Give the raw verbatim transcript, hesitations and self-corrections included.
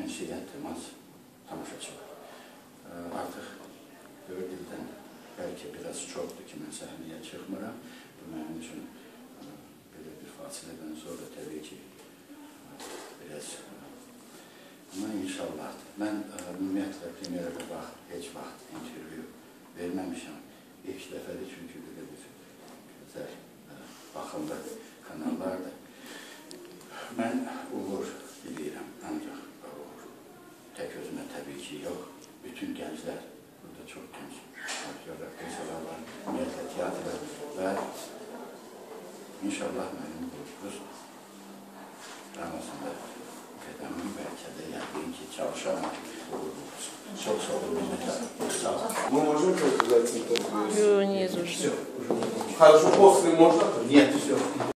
ünsiyyət, temas, tamaşaçı var. Artıq bir ildən bəlkə biraz çoxdur ki, mən səhnəyə çıxmıram. Bu mənim üçün belə bir fasilədən sonra təbii ki, biraz... Amma inşallah, mən ümumiyyətlə premyerada vaxt, heç vaxt intervyu verməmişəm. İlk dəfədir çünki belə bir gözəl, baxımlı kanallardır. Mən uğur diləyirəm, ancaq uğur tək özünə təbii ki yox. Bütün gənclər, burada çox gənc aktyorlar, qızlar var, ümumiyyətlə teatrda və inşallah mənim bu dramasında qədəmin bəlkə də yəqin ki, çalışaram ki, uğur olsun. Çox sağ olun, minnətdarım. Sağ olun. Мы можем сказать интервью? Не, не, Хорошо, после можно? Нет, все.